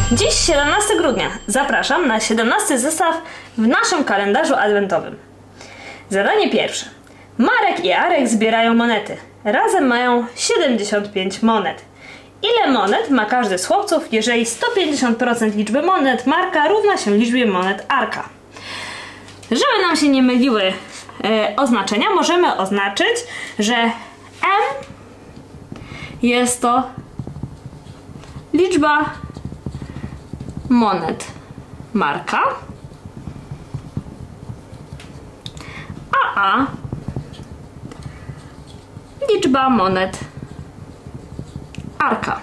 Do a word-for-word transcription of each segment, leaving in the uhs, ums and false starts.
Dziś siedemnastego grudnia. Zapraszam na siedemnasty zestaw w naszym kalendarzu adwentowym. Zadanie pierwsze. Marek i Arek zbierają monety. Razem mają siedemdziesiąt pięć monet. Ile monet ma każdy z chłopców, jeżeli sto pięćdziesiąt procent liczby monet Marka równa się liczbie monet Arka? Żeby nam się nie myliły e, oznaczenia, możemy oznaczyć, że M jest to liczba monet Marka, a A liczba monet Arka.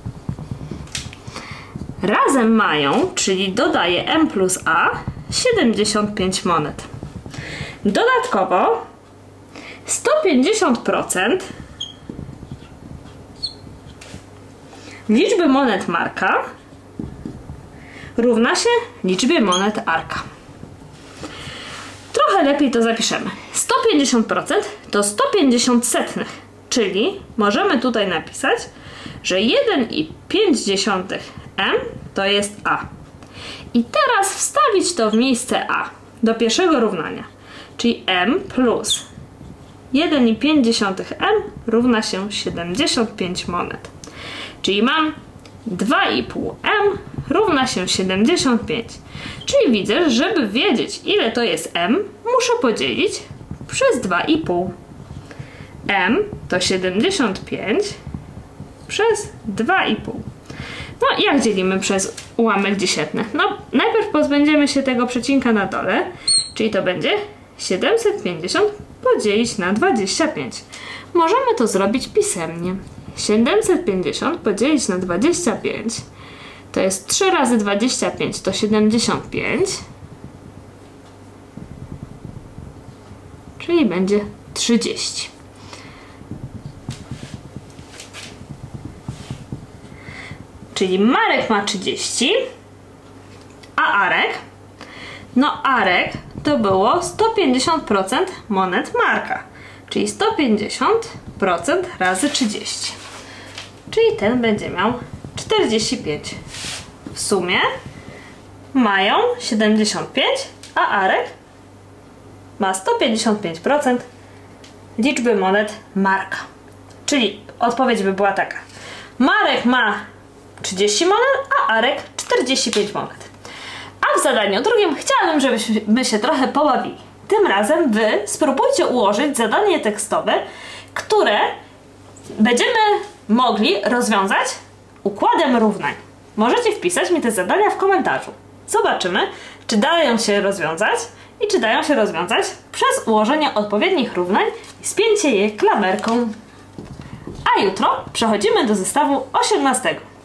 Razem mają, czyli dodaję M plus A, siedemdziesiąt pięć monet. Dodatkowo sto pięćdziesiąt procent liczby monet Marka równa się liczbie monet Arka. Trochę lepiej to zapiszemy. sto pięćdziesiąt procent to sto pięćdziesiąt setnych, czyli możemy tutaj napisać, że jeden i pięć dziesiątych M to jest A. I teraz wstawić to w miejsce A do pierwszego równania, czyli M plus jeden i pięć dziesiątych M równa się siedemdziesiąt pięć monet. Czyli mam dwa i pół M równa się siedemdziesiąt pięć. Czyli widzę, że żeby wiedzieć, ile to jest M, muszę podzielić przez dwa i pół. M to siedemdziesiąt pięć przez dwa i pół. No i jak dzielimy przez ułamek dziesiętny? No najpierw pozbędziemy się tego przecinka na dole, czyli to będzie siedemset pięćdziesiąt podzielić na dwadzieścia pięć. Możemy to zrobić pisemnie. siedemset pięćdziesiąt podzielić na dwadzieścia pięć to jest trzy razy dwadzieścia pięć to siedemdziesiąt pięć, czyli będzie trzydzieści. Czyli Marek ma trzydzieści, a Arek? No Arek to było sto pięćdziesiąt procent monet Marka, czyli sto pięćdziesiąt procent razy trzydzieści. Czyli ten będzie miał czterdzieści pięć. W sumie mają siedemdziesiąt pięć, a Arek ma sto pięćdziesiąt pięć procent liczby monet Marka. Czyli odpowiedź by była taka. Marek ma trzydzieści monet, a Arek czterdzieści pięć monet. A w zadaniu drugim chciałabym, żebyśmy się trochę pobawili. Tym razem wy spróbujcie ułożyć zadanie tekstowe, które będziemy mogli rozwiązać układem równań. Możecie wpisać mi te zadania w komentarzu. Zobaczymy, czy dają się rozwiązać i czy dają się rozwiązać przez ułożenie odpowiednich równań i spięcie je klamerką. A jutro przechodzimy do zestawu osiemnastego.